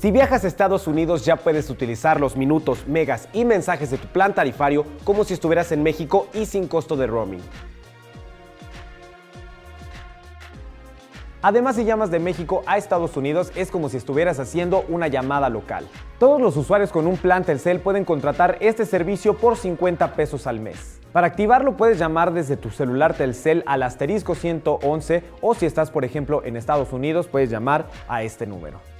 Si viajas a Estados Unidos ya puedes utilizar los minutos, megas y mensajes de tu plan tarifario como si estuvieras en México y sin costo de roaming. Además, si llamas de México a Estados Unidos es como si estuvieras haciendo una llamada local. Todos los usuarios con un plan Telcel pueden contratar este servicio por 50 pesos al mes. Para activarlo puedes llamar desde tu celular Telcel al *111 o si estás por ejemplo en Estados Unidos puedes llamar a este número.